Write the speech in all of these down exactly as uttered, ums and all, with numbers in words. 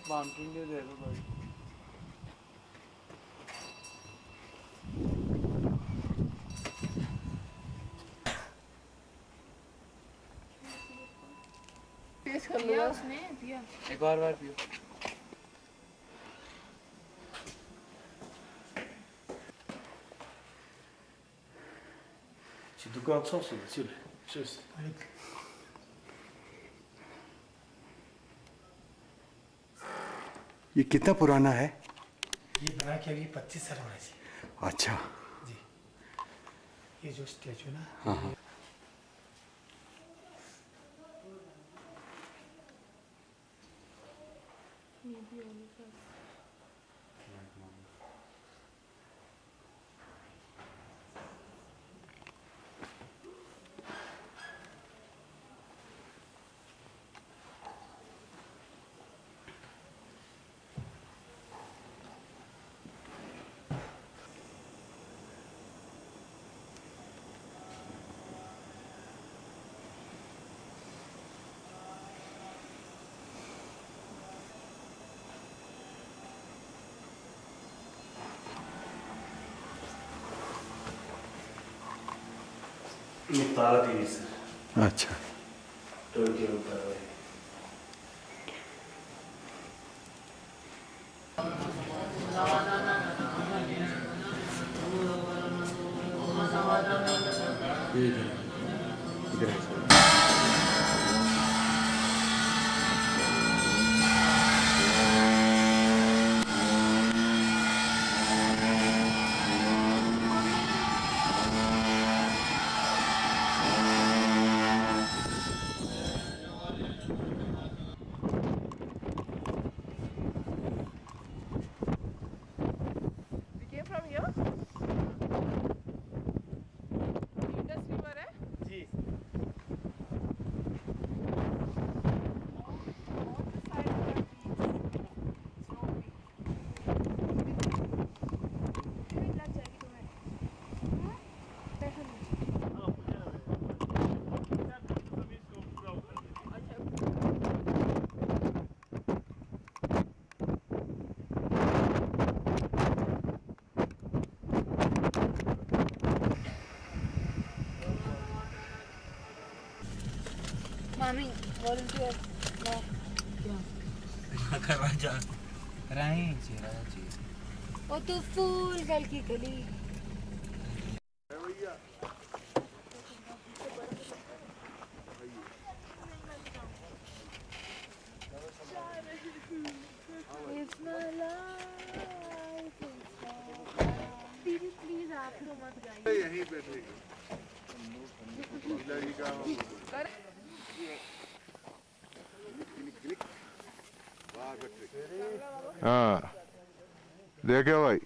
Mountain Dew दे दो भाई। Test कर लिया उसने पिया। एक और बार पियो। Tu dugas så så det just. ये कितना पुराना है? ये बना के अभी पच्चीस साल होना चाहिए। अच्छा जी। ये जो स्टैचू ना, हाँ हाँ। Tara TV sir. अच्छा टोल के ऊपर है। इधर इधर मामी वॉलंटियर क्या करवा जा कराएं चेहरा चाहिए। वो तो फूल गल की गली। प्लीज आप लोग मत जाइए। यहीं बैठेगी। हाँ देखे भाई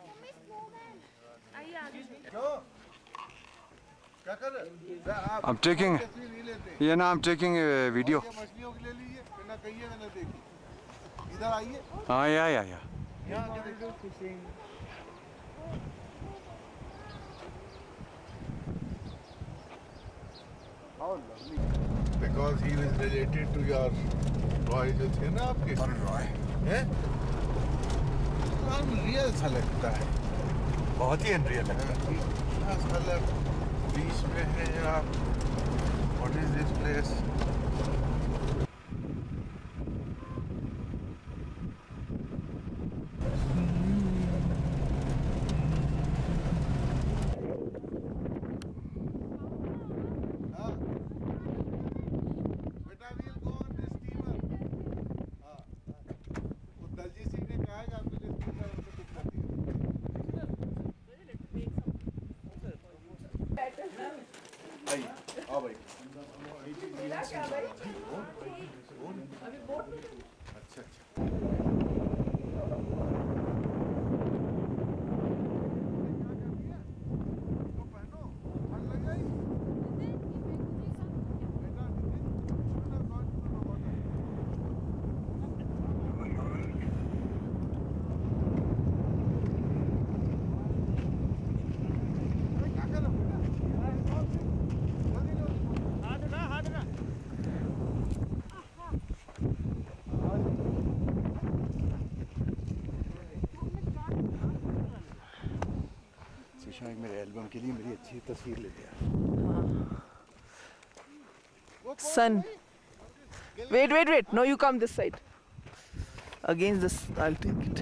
क्या कर रहे? I'm taking ये ना I'm taking a video। मछलियों की ले लीजिए, ना कहिए ना देखिए। इधर आइए। हाँ या या या। Because he was related to your Roy जो थे ना आपके। और रॉय हैं? नाम रियल सा लगता है। बहुत ही अनरियल लगता है। इतना साला बीच में है आप। What is this place? शायद मेरे एल्बम के लिए मेरी अच्छी तस्वीर ले लिया। Sun. Wait, wait, wait. No, you come this side. Against this, I'll take it.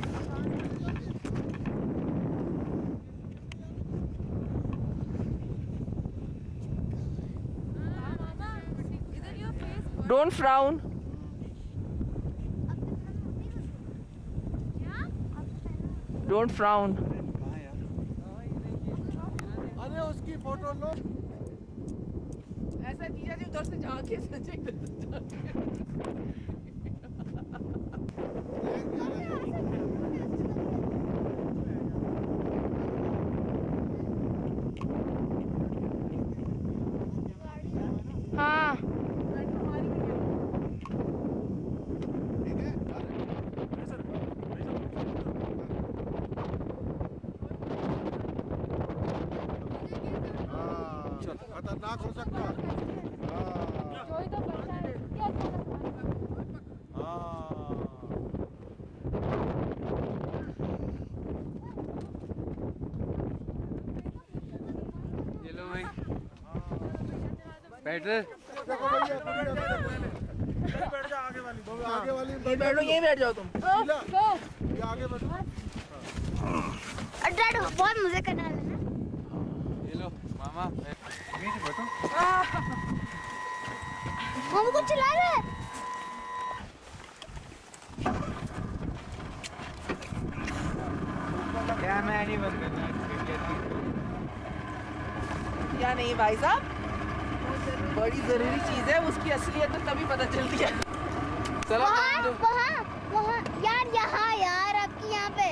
Don't frown. Don't frown. अरे उसकी फोटो लो। ऐसा जीजा जी उधर से जाके सचे हाँ खतरनाक हो सकता है। जो ही तो बचा है क्या ये लो भाई बैटर बैठ जा आगे वाली आगे वाली ये बैठो, यहीं बैठ जाओ तुम। ये आगे बैठो। डैड बहुत मजे करने वाले हैं ये लो मामा नीचे बैठो। हम कुछ चिल्ला रहे हैं क्या मैं नहीं बंद करना या नहीं भाई साहब, बड़ी जरूरी चीज है, उसकी असलियत तो तभी पता चलती है। चलो वहाँ वहाँ वहाँ यार यहाँ यार आपकी यहाँ पे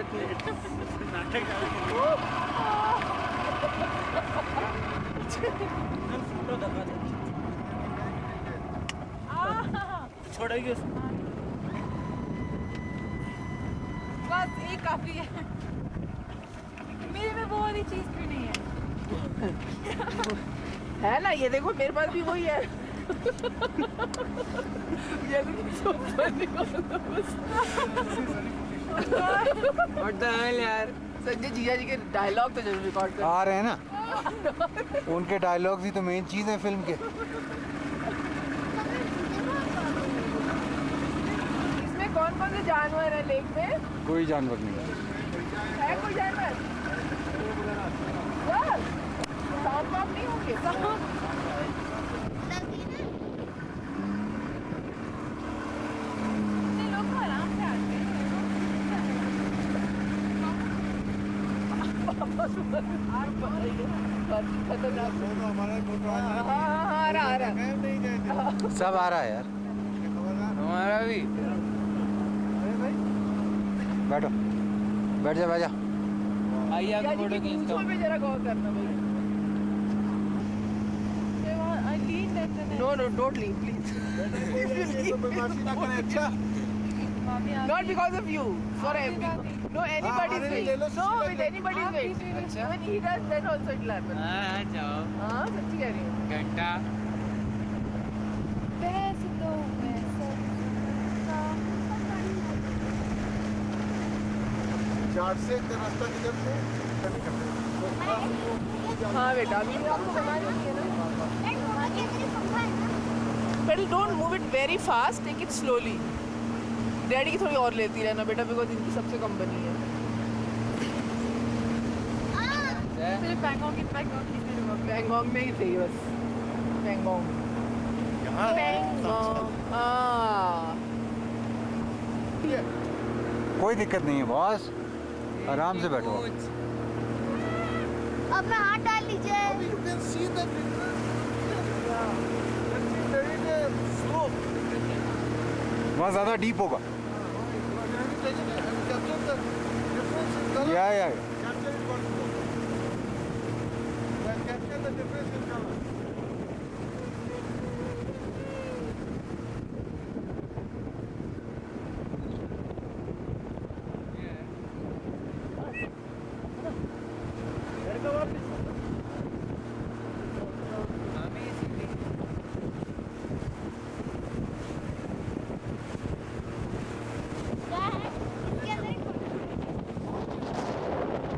छोड़ेगी उसको। बस एक काफी है मेरे में वो वाली चीज भी नहीं है है ना, ये देखो मेरे पास भी वही है। ये What the hell यार। संजय जीजा जी के डायलॉग तो जरूर रिकॉर्ड कर। आ रहे हैं ना, उनके डायलॉग्स ही तो मेन चीज है फिल्म के। इसमें कौन कौन से जानवर है लेक में? कोई जानवर नहीं है। है कोई जानवर? सांप वाप नहीं होंगे? लोग तो आराम से आते हैं खतरनाक। हमारा फोटो हाँ हाँ हाँ, आ रहा आ रहा। नहीं गए सब आ रहा है यार। हमारा भी बैठो, बैठ जा, बैठ जा। आइए आपको जीजा जी फोटो की खींचता पूंछों हूँ। पे जरा गौर करना भाई। No, no, don't leave, please. बदमाशी ना करें। अच्छा Not because of you, for everyone. No, anybody's अरे way. ले लो, No, ले with low. anybody's way. When he does, then also it'll happen. हाँ जाओ हाँ, सच्ची कह रही हूँ। घंटा वैसे तो वैसे चार से रास्ता किधर से हाँ बेटा, अभी आपको बनानी है ना। But don't move it very fast. Take it slowly. Daddy की थोड़ी और लेती रहना बेटा, बिकॉज इनकी सबसे कम बनी है। सिर्फ पैंगोंग की पैंगोंग की पैंगोंग में ही थी बस। पैंगोंग। पैंगोंग। हाँ। कोई दिक्कत नहीं है बॉस, आराम से बैठो। अब मैं हाथ डाल लीजिए You can see the difference. There is a slope. वहाँ ज्यादा डीप होगा। Capture the difference in color. या या Capture it once more. Capture the difference in color. क्या है? क्या नहीं?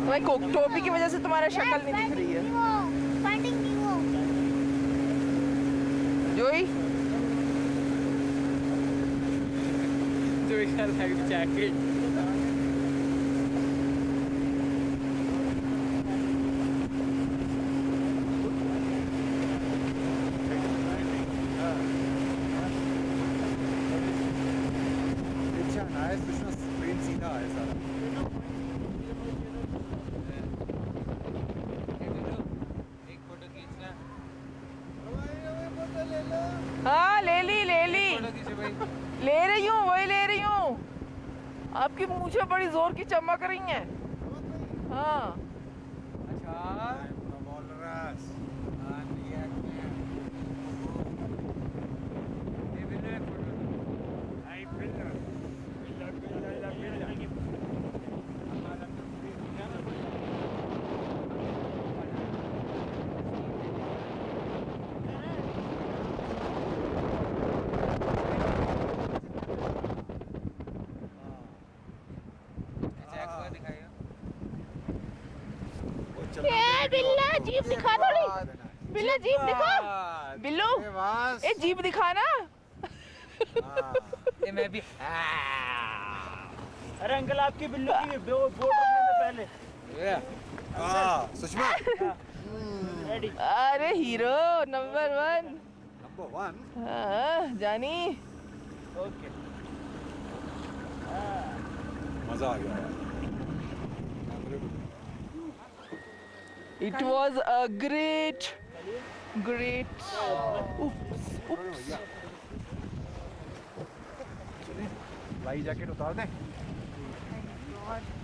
भाई को- टोपी की वजह से तुम्हारा शक्ल नहीं दिख रही है। जोई जोई का लाइफ जैकेट सीधा है सारा। एक फोटो खींचना। हाँ ले ली ले ली फोटो खींचो भाई। ले रही हूँ वही ले रही हूँ। आपकी मूछें बड़ी जोर की चमक रही हैं। हाँ अच्छा ये भी ले फोटो। ए बिल्ला जीप दिखा थोड़ी। बिल्ला जीप दिखा। बिल्लू ए जीप दिखाना। ये मैं भी अरे अंकल आपकी बिल्लू की बोट रखने से पहले सुषमा रेडी। अरे hero number one. Number one. हाँ जानी ओके मजा आ गया यार। It was a great, great. Oops, oops. भाई जैकेट उतार दे।